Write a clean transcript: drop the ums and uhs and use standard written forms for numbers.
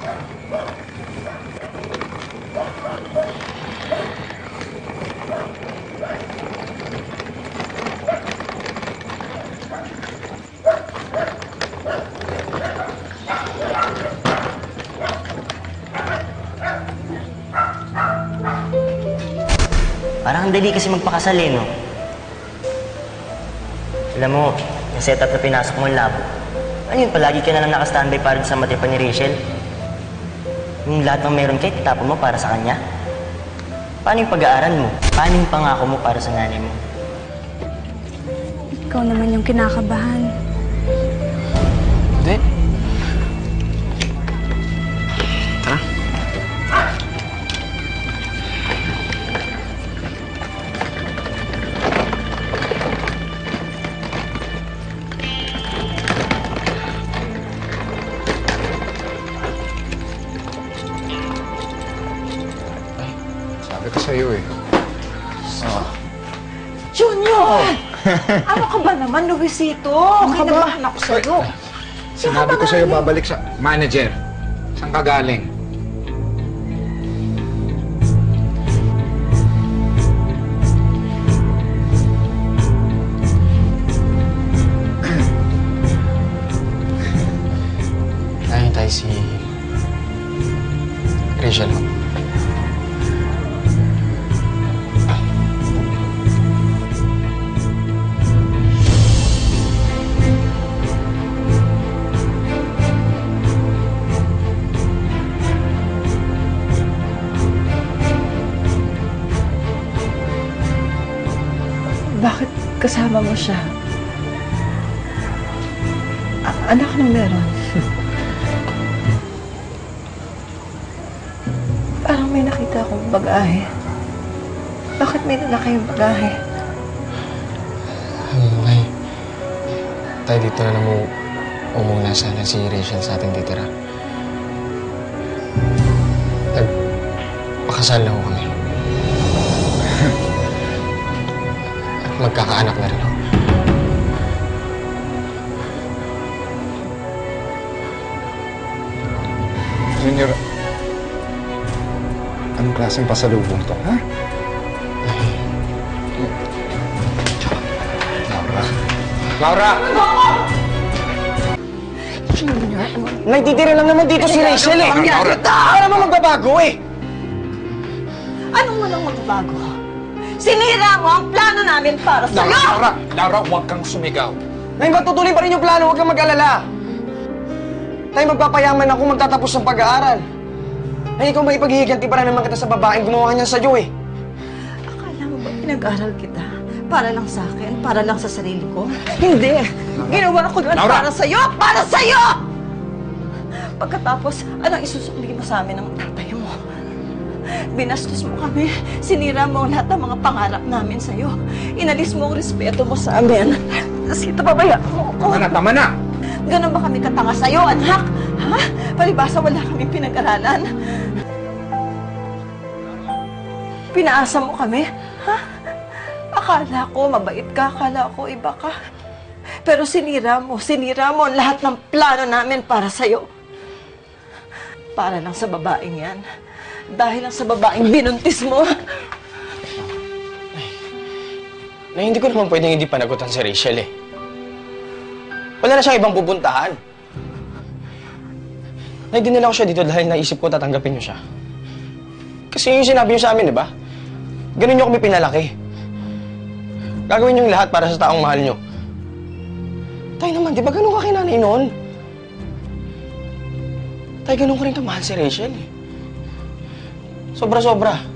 Parang ang dali kasi magpakasal eh, no? Alam mo, yung setup na pinasok mo ang labo. Ano yun, palagi ka na lang nakastandby para sa mati pa ni Rachel? Yung lahat ng meron kayo, titapon mo para sa kanya? Paano yung pag-aaral mo? Paano yung pangako mo para sa nanay mo? Ikaw naman yung kinakabahan. Hindi. Tara. Sabi ko sa'yo eh. Junior! Ano ka ba naman, Luisito? Kinabahan ako sa'yo. Sinabi ko sa'yo babalik sa manager. Saan ka galing? Nakintay si Rachel ho. Bakit kasama mo siya? Anak nang meron. Parang may nakita akong bagahe. Bakit may dala kayong bagahe? Ay, tayo dito na lang umuna sana si Rachel sa ating titira. Nagpakasal na ho kami. At magkakaanak na rin ho. Junior, anong klaseng pasalubong to, ha? Laura! Junior, Nagtitira lang naman dito si Rachel eh. Laura! Para naman magbabago eh. Anong walang magbabago? Sinira mo ang plano namin para sa'yo! Laura, huwag kang sumigaw. Ngayon matutuloy pa rin yung plano, huwag kang mag-alala. Tayo magpapayaman ako, magtatapos ng pag-aaral. Ay, ikaw ba ipaghihiganti pa rin naman kita sa babaeng gumawa niyan sa'yo eh? Akala mo ba pinag-aral kita? Para lang sa akin? Para lang sa sarili ko? Hindi! Ginawa ko yun para sa'yo! Para sa'yo! Pagkatapos, anong isusukli mo sa amin ng tatay mo? Binastos mo kami. Sinira mo ang lahat ng mga pangarap namin sa'yo. Inalis mo ang respeto mo sa amin. Tapos pabayaan mo ako. Tama na! Ganon ba kami katanga sa'yo, anak? Ha? Palibasa wala kami pinag-aralan. Pinaasa mo kami? Ha? Akala ko mabait ka, akala ko iba ka. Pero sinira mo ang lahat ng plano namin para sa'yo. Para lang sa babaeng yan. Dahil lang sa babaeng binuntis mo. Na hindi ko naman pwedeng hindi panagutan si Rachel eh. Wala na siyang ibang pupuntahan. Na dinala ko siya dito dahil naisip ko tatanggapin niyo siya. Kasi yung sinabi niyo sa amin, di ba? Ganun niyo kami pinalaki. Gagawin niyo yung lahat para sa taong mahal niyo. Tayo naman, di ba ganun ka kinanay noon? Tayo ganun ko rin kamahal si Rachel eh. Sobra-sobra.